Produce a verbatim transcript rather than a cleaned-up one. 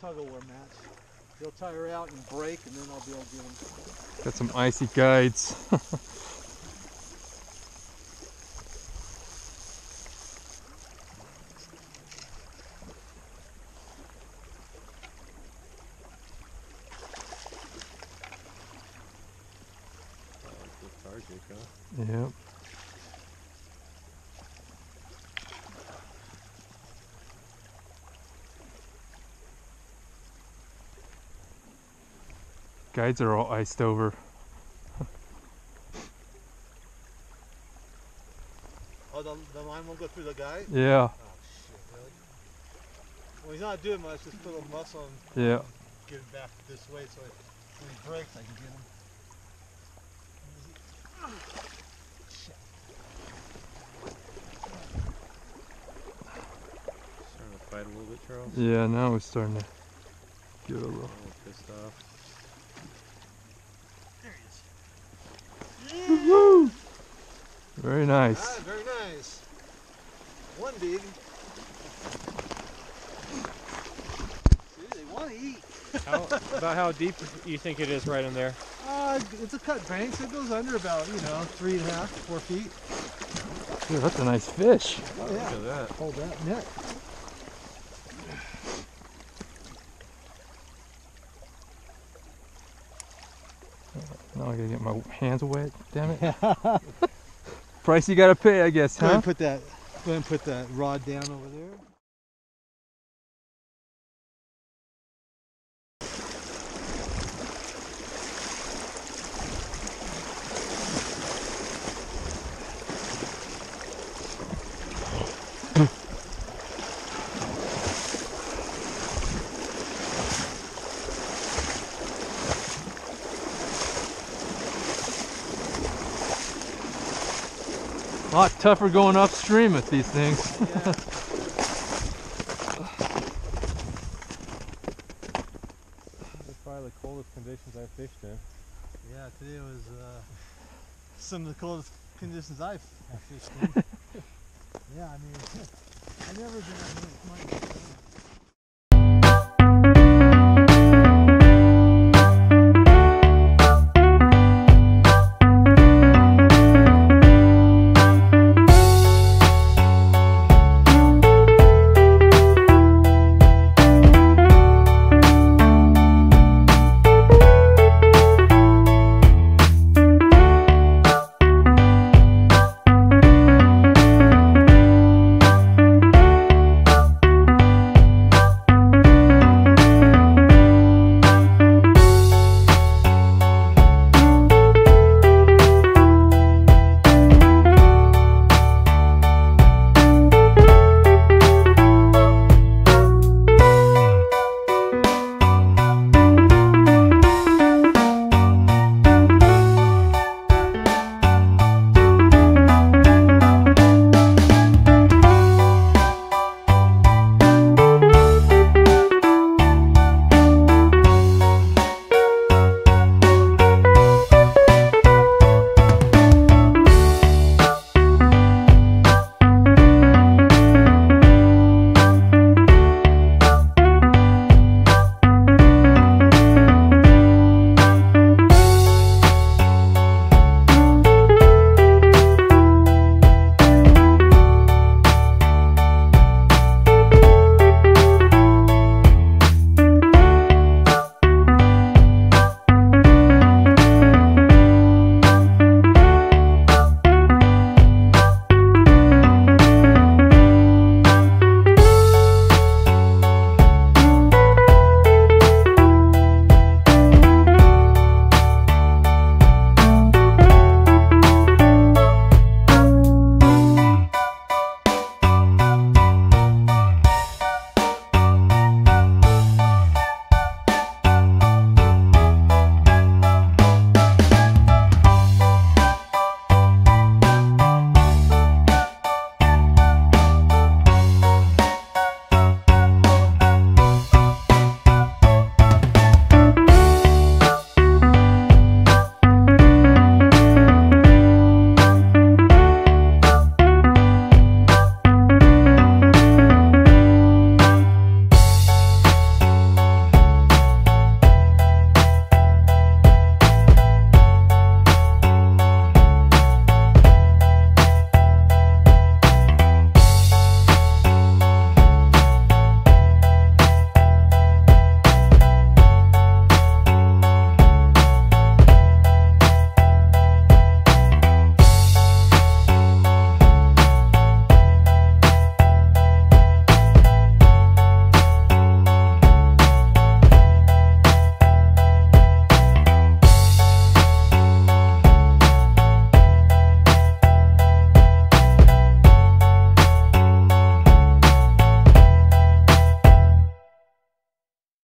tug-of-war match. They'll tire out and break, and then I'll be able to get them. Got some icy guides. Yep. Guides are all iced over. Oh, the, the line won't go through the guide? Yeah. Oh, shit, really? Well, he's not doing much, just put a little muscle and Yeah. get it back this way so it, when he breaks, I can get him. Oh, shit. Starting to fight a little bit, Charles? Yeah, now we're starting to get a little, a little pissed off. There he is. Woo-hoo! Very nice. Ah, very nice. One big. See, they want to eat. How, about how deep you think it is right in there? Uh, it's a cut bank, so it goes under about, you know, three and a half, four feet. Dude, that's a nice fish. Oh, yeah. Look at that. Hold that net. Now I gotta get my hands wet, damn it. Price you gotta pay, I guess, Go ahead huh? and put that, go ahead and put that rod down over there. A lot tougher going upstream with these things. Yeah. It's probably the coldest conditions I've fished in. Yeah, today was uh, some of the coldest conditions I've fished in. Yeah, I mean, I've never been, I mean,